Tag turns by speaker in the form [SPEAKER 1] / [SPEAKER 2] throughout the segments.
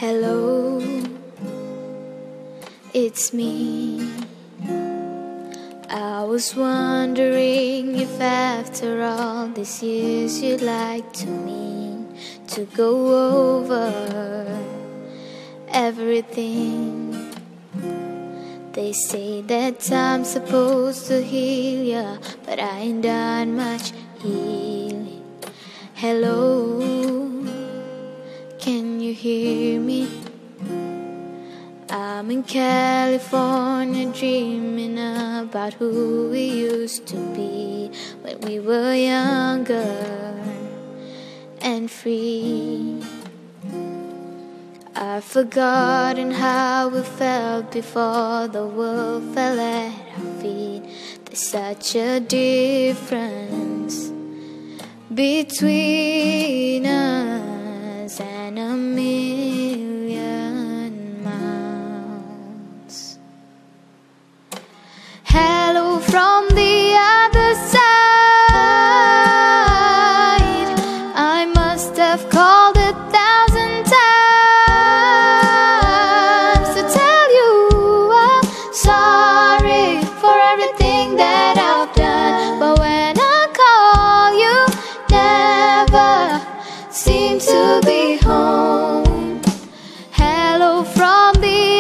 [SPEAKER 1] Hello, it's me. I was wondering if after all these years you'd like to go over everything. They say that time's supposed to heal ya, but I ain't done much healing. Hello, can you hear me? I'm in California dreaming about who we used to be when we were younger and free. I've forgotten how we felt before the world fell at our feet. There's such a difference between us and a million miles. Hello from the other side. I must have called 1,000 times to tell you I'm sorry for everything that I've done, but when I call you never seem to be home. Hello from the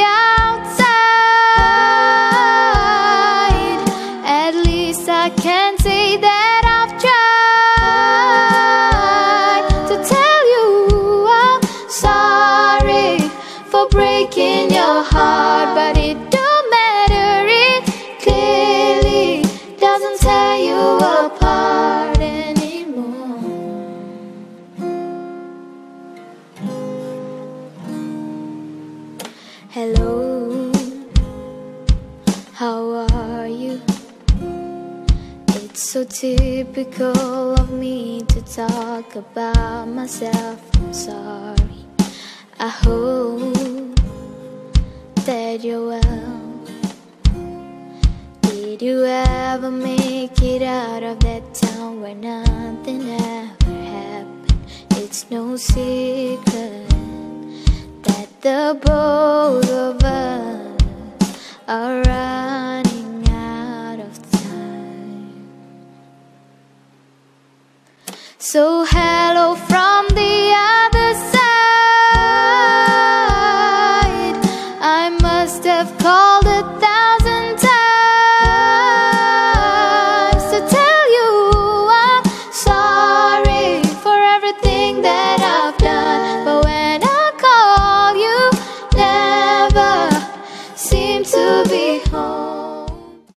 [SPEAKER 1] outside. At least I can say that I've tried to tell you I'm sorry for breaking your heart, but it don't matter, it clearly doesn't tear you apart anymore. Hello, how are you? It's so typical of me to talk about myself. I'm sorry. I hope that you're well. Did you ever make it out of that town where nothing ever happened? It's no secret that the both of